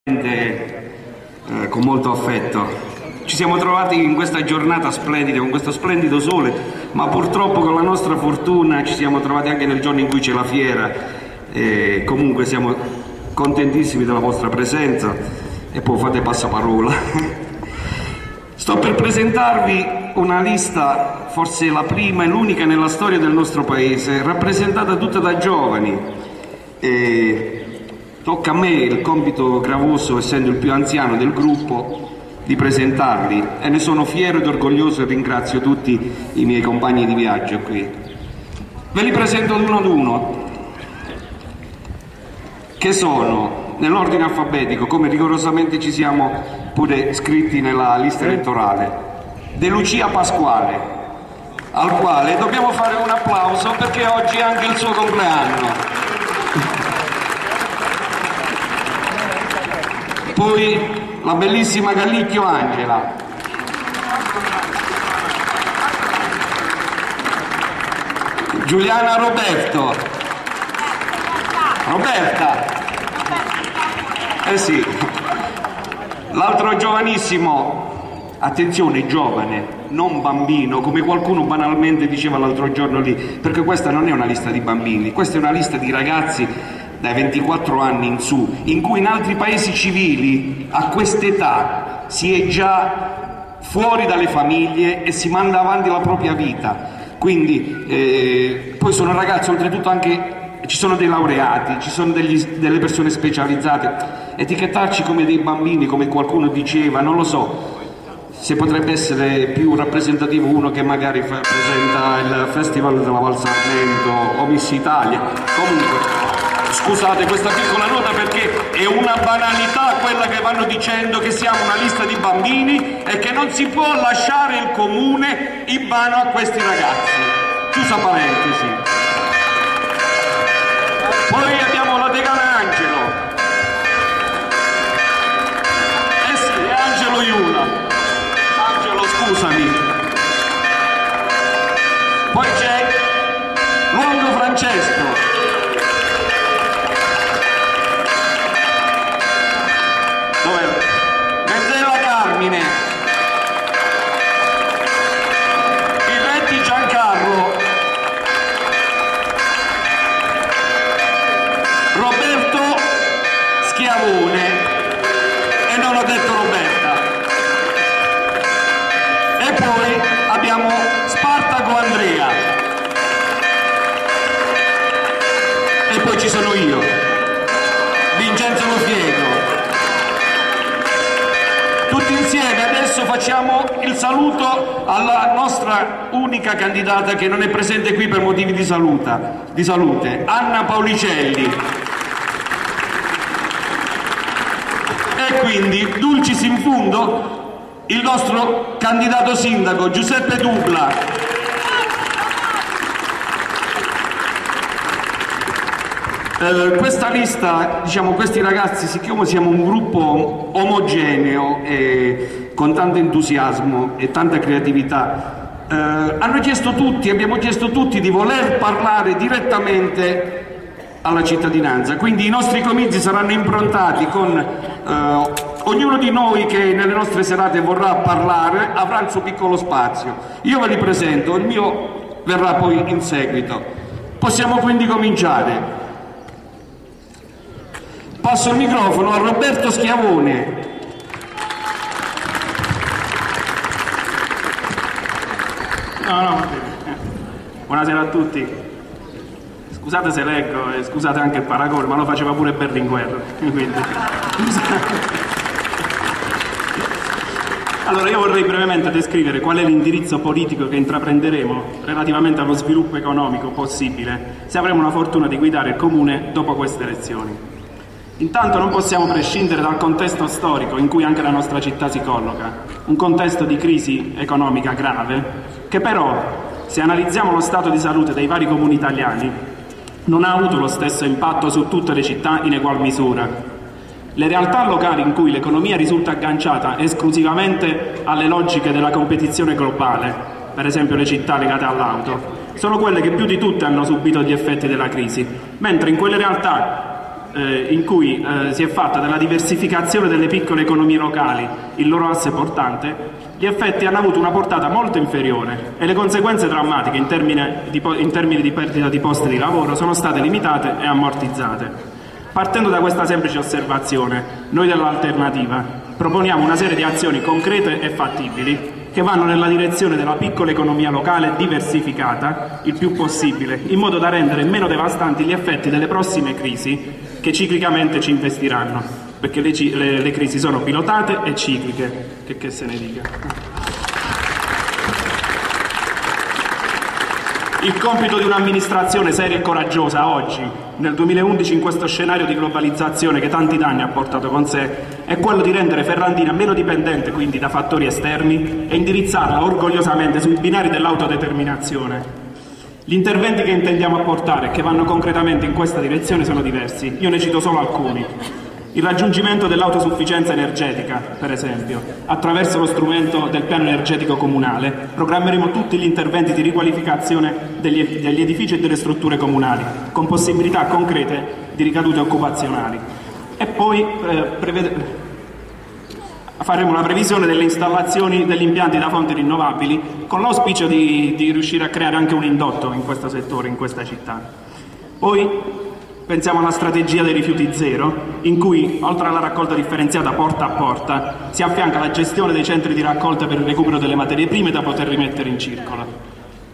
Con molto affetto. Ci siamo trovati in questa giornata splendida, con questo splendido sole, ma purtroppo con la nostra fortuna ci siamo trovati anche nel giorno in cui c'è la fiera. Comunque siamo contentissimi della vostra presenza e poi fate passaparola. Sto per presentarvi una lista, forse la prima e l'unica nella storia del nostro paese, rappresentata tutta da giovani. Tocca a me il compito gravoso, essendo il più anziano del gruppo, di presentarli, e ne sono fiero ed orgoglioso e ringrazio tutti i miei compagni di viaggio qui. Ve li presento uno ad uno, che sono nell'ordine alfabetico, come rigorosamente ci siamo pure scritti nella lista elettorale. De Lucia Pasquale, al quale dobbiamo fare un applauso perché oggi è anche il suo compleanno. Poi la bellissima Gallicchio Angela, Giuliana Roberta, sì, l'altro giovanissimo, attenzione, giovane, non bambino, come qualcuno banalmente diceva l'altro giorno lì, perché questa non è una lista di bambini, questa è una lista di ragazzi dai 24 anni in su, in cui in altri paesi civili a quest'età si è già fuori dalle famiglie e si manda avanti la propria vita. Quindi poi sono ragazzi, oltretutto anche ci sono dei laureati, ci sono delle persone specializzate. Etichettarci come dei bambini, come qualcuno diceva, non lo so se potrebbe essere più rappresentativo uno che magari presenta il Festival della Val Sarmento o Miss Italia. Comunque, scusate questa piccola nota perché è una banalità quella che vanno dicendo che siamo una lista di bambini e che non si può lasciare il comune in mano a questi ragazzi. Chiusa parentesi. Poi abbiamo la Degana Angelo. Eh sì, è Angelo Iuna. Angelo, scusami. Poi c'è Luongo Francesco. Pirretti Giancarlo, Roberto Schiavone, e non ho detto Roberta, e poi abbiamo Spartaco Andrea, e poi ci sono io, Vincenzo Lofiego. Tutti insieme adesso facciamo il saluto alla nostra unica candidata che non è presente qui per motivi di salute, Anna Paulicelli. E quindi, dulcis in fundo, il nostro candidato sindaco Giuseppe Dubla. Questa lista, diciamo, questi ragazzi, siccome siamo un gruppo omogeneo e con tanto entusiasmo e tanta creatività, abbiamo chiesto tutti di voler parlare direttamente alla cittadinanza. Quindi i nostri comizi saranno improntati con ognuno di noi che nelle nostre serate vorrà parlare avrà il suo piccolo spazio. Io ve li presento, il mio verrà poi in seguito. Possiamo quindi cominciare. Passo il microfono a Roberto Schiavone. Buonasera a tutti. Scusate se leggo e scusate anche il paragone, ma lo faceva pure Berlinguer. Quindi... Allora, io vorrei brevemente descrivere qual è l'indirizzo politico che intraprenderemo relativamente allo sviluppo economico possibile se avremo la fortuna di guidare il comune dopo queste elezioni. Intanto non possiamo prescindere dal contesto storico in cui anche la nostra città si colloca, un contesto di crisi economica grave, che però, se analizziamo lo stato di salute dei vari comuni italiani, non ha avuto lo stesso impatto su tutte le città in egual misura. Le realtà locali in cui l'economia risulta agganciata esclusivamente alle logiche della competizione globale, per esempio le città legate all'auto, sono quelle che più di tutte hanno subito gli effetti della crisi, mentre in quelle realtà in cui si è fatta della diversificazione delle piccole economie locali il loro asse portante, gli effetti hanno avuto una portata molto inferiore e le conseguenze drammatiche in termini di perdita di posti di lavoro sono state limitate e ammortizzate. Partendo da questa semplice osservazione, noi dell'Alternativa proponiamo una serie di azioni concrete e fattibili che vanno nella direzione della piccola economia locale diversificata il più possibile, in modo da rendere meno devastanti gli effetti delle prossime crisi che ciclicamente ci investiranno, perché le crisi sono pilotate e cicliche, che se ne dica. Il compito di un'amministrazione seria e coraggiosa oggi, nel 2011, in questo scenario di globalizzazione che tanti danni ha portato con sé, è quello di rendere Ferrandina meno dipendente quindi da fattori esterni e indirizzarla orgogliosamente sui binari dell'autodeterminazione. Gli interventi che intendiamo apportare e che vanno concretamente in questa direzione sono diversi, io ne cito solo alcuni. Il raggiungimento dell'autosufficienza energetica, per esempio, attraverso lo strumento del piano energetico comunale, programmeremo tutti gli interventi di riqualificazione degli edifici e delle strutture comunali, con possibilità concrete di ricadute occupazionali. E poi faremo la previsione delle installazioni degli impianti da fonti rinnovabili, con l'auspicio di riuscire a creare anche un indotto in questo settore, in questa città. Poi pensiamo alla strategia dei rifiuti zero, in cui, oltre alla raccolta differenziata porta a porta, si affianca la gestione dei centri di raccolta per il recupero delle materie prime da poter rimettere in circolo.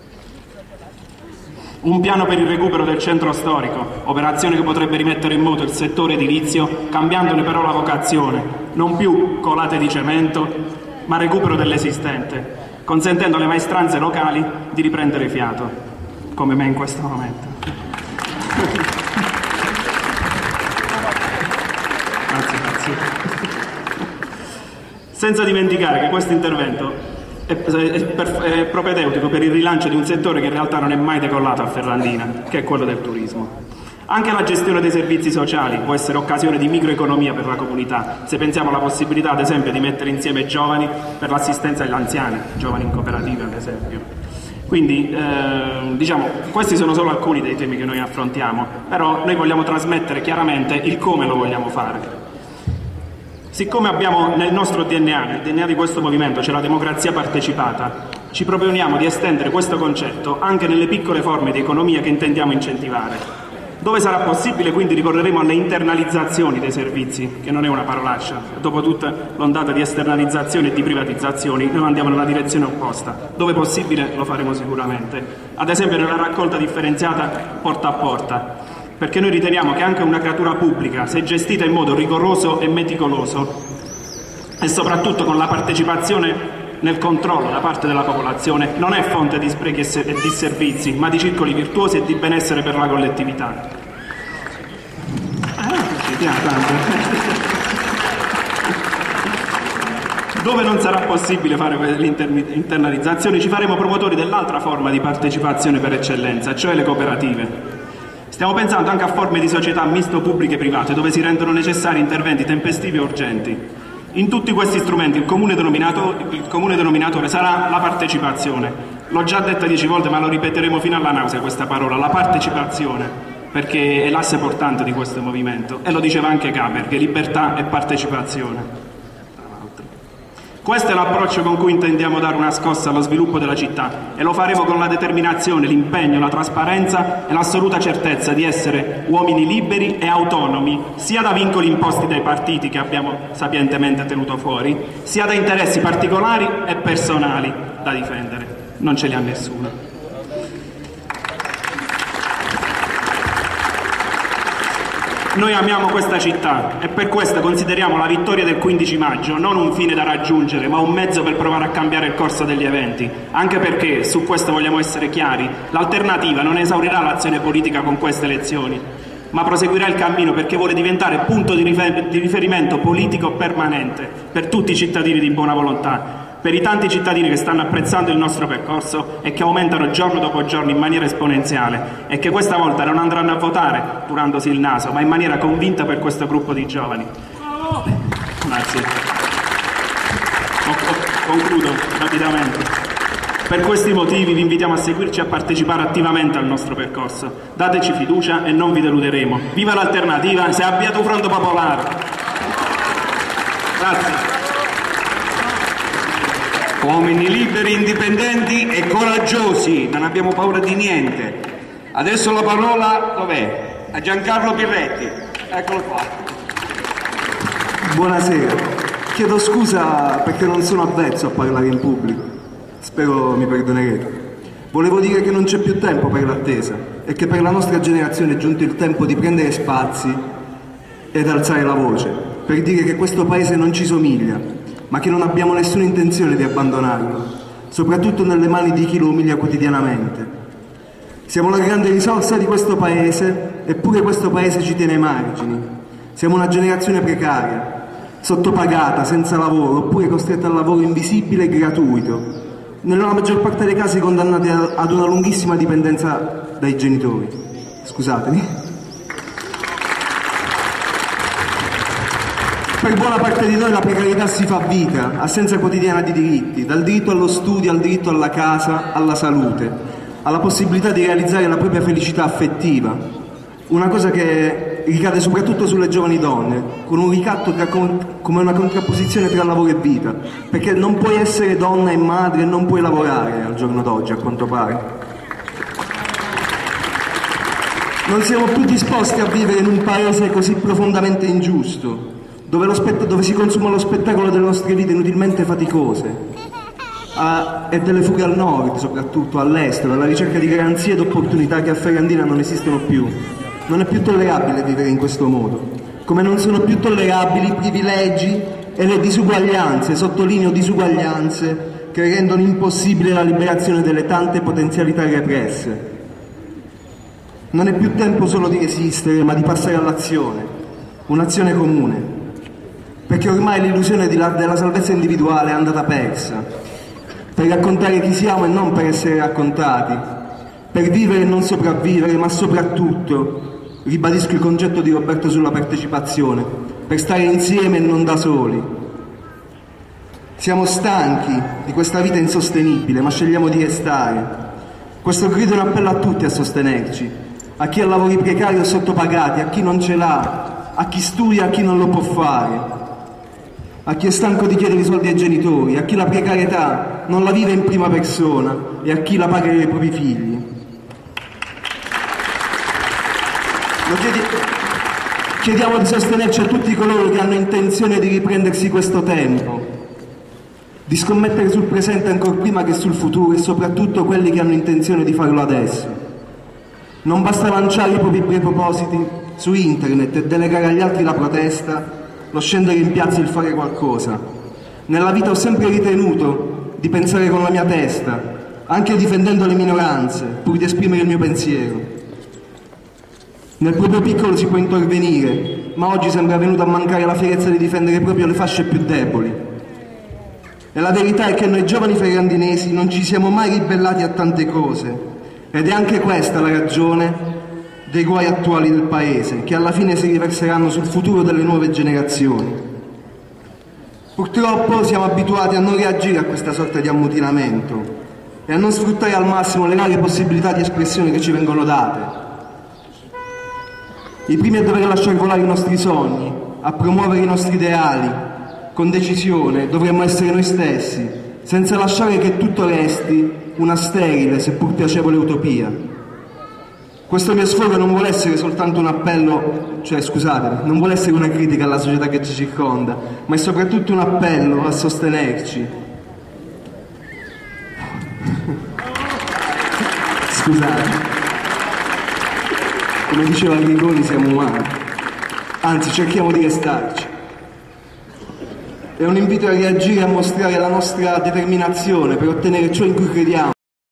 Un piano per il recupero del centro storico, operazione che potrebbe rimettere in moto il settore edilizio, cambiandone però la vocazione, non più colate di cemento, ma recupero dell'esistente, consentendo alle maestranze locali di riprendere fiato, come me in questo momento. Senza dimenticare che questo intervento è propedeutico per il rilancio di un settore che in realtà non è mai decollato a Ferrandina, che è quello del turismo. Anche la gestione dei servizi sociali può essere occasione di microeconomia per la comunità, se pensiamo alla possibilità ad esempio di mettere insieme giovani per l'assistenza agli anziani, giovani in cooperative ad esempio. Quindi diciamo, questi sono solo alcuni dei temi che noi affrontiamo, però noi vogliamo trasmettere chiaramente il come lo vogliamo fare. Siccome abbiamo nel nostro DNA, nel DNA di questo movimento, c'è la democrazia partecipata, ci proponiamo di estendere questo concetto anche nelle piccole forme di economia che intendiamo incentivare. Dove sarà possibile, quindi, ricorreremo alle internalizzazioni dei servizi, che non è una parolaccia. Dopo tutta l'ondata di esternalizzazioni e di privatizzazioni, noi andiamo nella direzione opposta. Dove possibile lo faremo sicuramente. Ad esempio nella raccolta differenziata porta a porta. Perché noi riteniamo che anche una creatura pubblica, se gestita in modo rigoroso e meticoloso e soprattutto con la partecipazione nel controllo da parte della popolazione, non è fonte di sprechi e disservizi, ma di circoli virtuosi e di benessere per la collettività. Dove non sarà possibile fare le internalizzazioni, ci faremo promotori dell'altra forma di partecipazione per eccellenza, cioè le cooperative. Stiamo pensando anche a forme di società misto pubbliche e private, dove si rendono necessari interventi tempestivi e urgenti. In tutti questi strumenti il comune denominatore sarà la partecipazione. L'ho già detta 10 volte, ma lo ripeteremo fino alla nausea questa parola, la partecipazione, perché è l'asse portante di questo movimento. E lo diceva anche Gaber, che libertà e partecipazione. Questo è l'approccio con cui intendiamo dare una scossa allo sviluppo della città e lo faremo con la determinazione, l'impegno, la trasparenza e l'assoluta certezza di essere uomini liberi e autonomi, sia da vincoli imposti dai partiti che abbiamo sapientemente tenuto fuori, sia da interessi particolari e personali da difendere. Non ce li ha nessuno. Noi amiamo questa città e per questo consideriamo la vittoria del 15 maggio non un fine da raggiungere, ma un mezzo per provare a cambiare il corso degli eventi. Anche perché, su questo vogliamo essere chiari, l'Alternativa non esaurirà l'azione politica con queste elezioni, ma proseguirà il cammino perché vuole diventare punto di riferimento politico permanente per tutti i cittadini di buona volontà, per i tanti cittadini che stanno apprezzando il nostro percorso e che aumentano giorno dopo giorno in maniera esponenziale e che questa volta non andranno a votare turandosi il naso, ma in maniera convinta per questo gruppo di giovani. Grazie. Concludo rapidamente. Per questi motivi vi invitiamo a seguirci e a partecipare attivamente al nostro percorso. Dateci fiducia e non vi deluderemo. Viva l'alternativa, se abbiate un fronte popolare. Grazie. Uomini liberi, indipendenti e coraggiosi, non abbiamo paura di niente. Adesso la parola, dov'è? A Giancarlo Pirretti. Eccolo qua. Buonasera. Chiedo scusa perché non sono avvezzo a parlare in pubblico. Spero mi perdonerete. Volevo dire che non c'è più tempo per l'attesa e che per la nostra generazione è giunto il tempo di prendere spazi ed alzare la voce, per dire che questo paese non ci somiglia, ma che non abbiamo nessuna intenzione di abbandonarlo, soprattutto nelle mani di chi lo umilia quotidianamente. Siamo la grande risorsa di questo paese, eppure questo paese ci tiene ai margini. Siamo una generazione precaria, sottopagata, senza lavoro, oppure costretta al lavoro invisibile e gratuito, nella maggior parte dei casi condannati ad una lunghissima dipendenza dai genitori. Scusatemi. Per buona parte di noi la precarietà si fa vita, assenza quotidiana di diritti, dal diritto allo studio al diritto alla casa, alla salute, alla possibilità di realizzare la propria felicità affettiva, una cosa che ricade soprattutto sulle giovani donne, con un ricatto come una contrapposizione tra lavoro e vita, perché non puoi essere donna e madre e non puoi lavorare al giorno d'oggi, a quanto pare. Non siamo più disposti a vivere in un paese così profondamente ingiusto, dove si consuma lo spettacolo delle nostre vite inutilmente faticose e delle fughe al nord, soprattutto all'estero, alla ricerca di garanzie ed opportunità che a Ferrandina non esistono più. Non è più tollerabile vivere in questo modo, come non sono più tollerabili i privilegi e le disuguaglianze, sottolineo disuguaglianze, che rendono impossibile la liberazione delle tante potenzialità represse. Non è più tempo solo di resistere, ma di passare all'azione, un'azione comune, perché ormai l'illusione della salvezza individuale è andata persa, per raccontare chi siamo e non per essere raccontati, per vivere e non sopravvivere, ma soprattutto, ribadisco il concetto di Roberto sulla partecipazione, per stare insieme e non da soli. Siamo stanchi di questa vita insostenibile, ma scegliamo di restare. Questo grido è un appello a tutti a sostenerci, a chi ha lavori precari o sottopagati, a chi non ce l'ha, a chi studia, a chi non lo può fare, a chi è stanco di chiedere i soldi ai genitori, a chi la precarietà non la vive in prima persona e a chi la paga ai propri figli. Chiediamo di sostenerci a tutti coloro che hanno intenzione di riprendersi questo tempo, di scommettere sul presente ancor prima che sul futuro e soprattutto quelli che hanno intenzione di farlo adesso. Non basta lanciare i propri propositi su internet e delegare agli altri la protesta, lo scendere in piazza e il fare qualcosa. Nella vita ho sempre ritenuto di pensare con la mia testa, anche difendendo le minoranze, pur di esprimere il mio pensiero. Nel proprio piccolo si può intervenire, ma oggi sembra venuta a mancare la fierezza di difendere proprio le fasce più deboli. E la verità è che noi giovani ferrandinesi non ci siamo mai ribellati a tante cose, ed è anche questa la ragione dei guai attuali del Paese, che alla fine si riverseranno sul futuro delle nuove generazioni. Purtroppo siamo abituati a non reagire a questa sorta di ammutinamento e a non sfruttare al massimo le rare possibilità di espressione che ci vengono date. I primi a dover lasciare volare i nostri sogni, a promuovere i nostri ideali, con decisione dovremmo essere noi stessi, senza lasciare che tutto resti una sterile, seppur piacevole utopia. Questo mio sfogo non vuole essere soltanto un appello, non vuole essere una critica alla società che ci circonda, ma è soprattutto un appello a sostenerci. Scusate. Come diceva Arrigoni, siamo umani, anzi cerchiamo di restarci. È un invito a reagire e a mostrare la nostra determinazione per ottenere ciò in cui crediamo.